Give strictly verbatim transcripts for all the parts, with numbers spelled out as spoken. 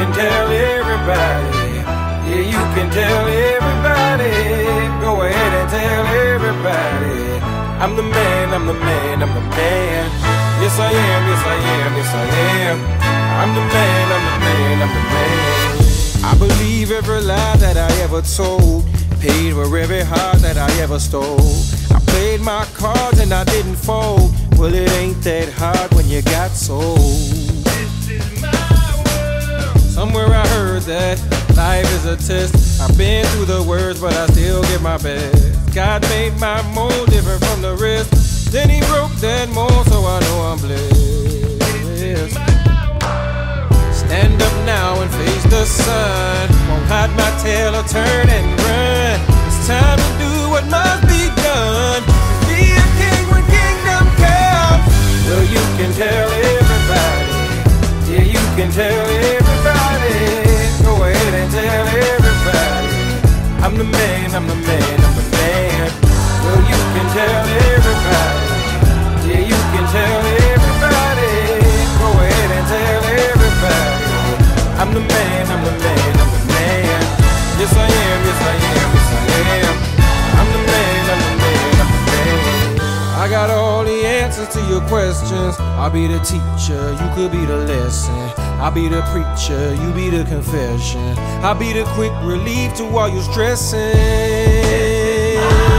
can tell everybody. Yeah, you can tell everybody. Go ahead and tell everybody. I'm the man, I'm the man, I'm the man. Yes I am, yes I am, yes I am. I'm the man, I'm the man, I'm the man. I believe every lie that I ever told, paid for every heart that I ever stole. I played my cards and I didn't fold. Well, it ain't that hard when you got sold. This is my world. Somewhere I heard that life is a test. I've been through the worst, but I still give my best. God made my mold different from the rest. Then he broke that mold, so I know I'm blessed. Stand up now and face the sun. Won't hide my tail or turn and run. It's time to do what must be done. Be a king when kingdom comes. Well, you can tell everybody. Yeah, you can tell everybody. Go ahead and tell everybody. I'm the man, I'm the man, I'm the man. Well, you can tell everybody. Yeah, you can tell everybody. Go ahead and tell everybody. I'm the man, I'm the man, I'm the man. Yes I am, yes I am, yes I am. I'm the man, I'm the man, I'm the man. I got all the answers to your questions. I'll be the teacher, you could be the lesson. I'll be the preacher, you be the confession. I'll be the quick relief to all your stressing.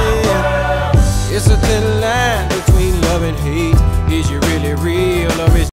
It's a thin line between love and hate. Is you really real or is